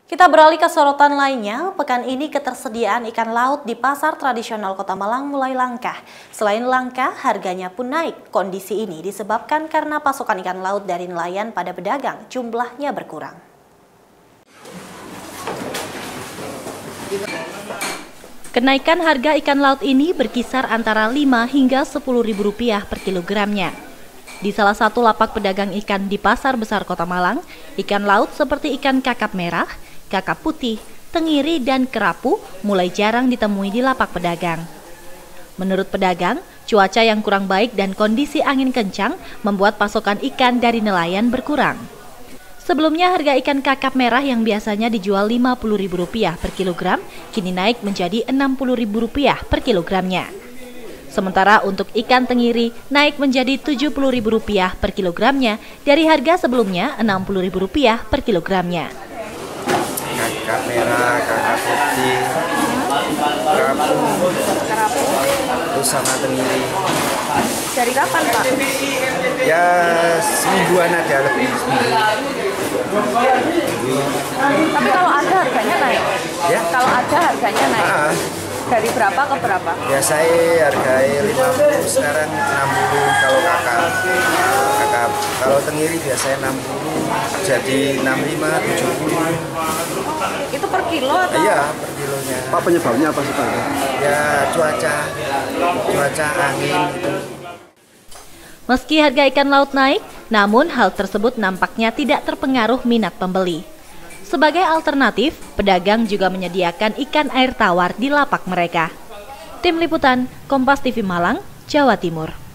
Kita beralih ke sorotan lainnya. Pekan ini ketersediaan ikan laut di pasar tradisional Kota Malang mulai langka. Selain langka, harganya pun naik. Kondisi ini disebabkan karena pasokan ikan laut dari nelayan pada pedagang jumlahnya berkurang. Kenaikan harga ikan laut ini berkisar antara 5 hingga Rp10.000 per kilogramnya. Di salah satu lapak pedagang ikan di Pasar Besar Kota Malang, ikan laut seperti ikan kakap merah, kakap putih, tenggiri, dan kerapu mulai jarang ditemui di lapak pedagang. Menurut pedagang, cuaca yang kurang baik dan kondisi angin kencang membuat pasokan ikan dari nelayan berkurang. Sebelumnya harga ikan kakap merah yang biasanya dijual Rp50.000 per kilogram, kini naik menjadi Rp60.000 per kilogramnya. Sementara untuk ikan tenggiri naik menjadi Rp70.000 per kilogramnya dari harga sebelumnya Rp60.000 per kilogramnya. Kakap merah, kakap putih, kerapu, terus sama tenggiri. Dari kapan, Pak? Ya semingguan ada lebih. Tapi kalau ada harganya naik? Ya? Kalau ada harganya naik? Dari berapa ke berapa? Biasanya harganya 50, sekarang 60 kalau kakap. Kalau tenggiri biasanya 60, jadi 65, 70. Itu per kilo atau? Iya, per kilonya. Pak, penyebabnya apa sih, Pak? Ya cuaca angin gitu. Meski harga ikan laut naik, namun hal tersebut nampaknya tidak terpengaruh minat pembeli. Sebagai alternatif, pedagang juga menyediakan ikan air tawar di lapak mereka. Tim Liputan, Kompas TV Malang, Jawa Timur.